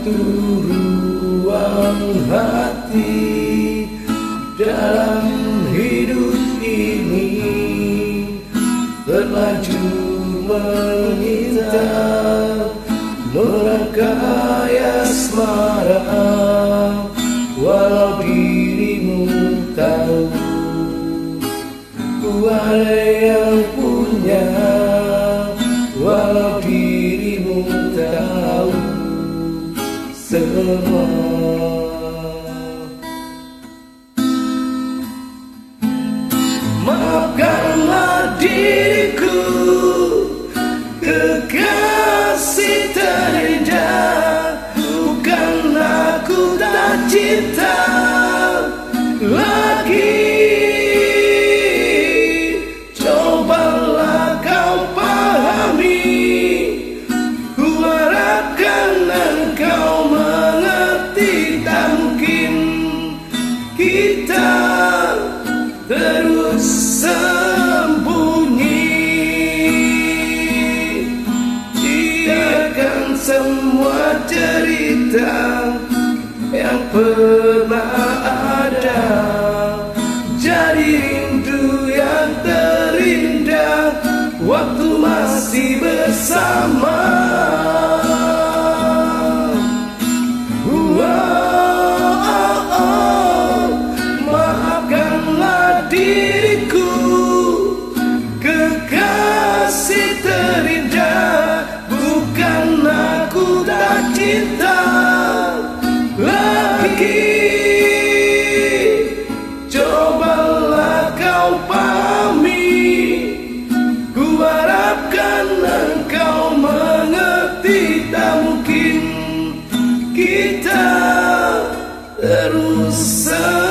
satu ruang hati dalam hidup ini terlanjur meminta merangkai asmara, walau dirimu tahu ku ada yang punya, walau dirimu tahu semua. Maafkanlah diriku, kekasih terindah, bukan aku tak cinta lagi. Cobalah kau pahami, ku harapkan engkau mengerti. Tak mungkin kita terus sembunyi, biarkan semua cerita yang pernah ada jadi rindu yang terindah waktu masih bersama. Diriku, kekasih terindah, bukan aku tak cinta lagi. Cobalah kau pahami, ku harapkan engkau mengerti. Tak mungkin kita terus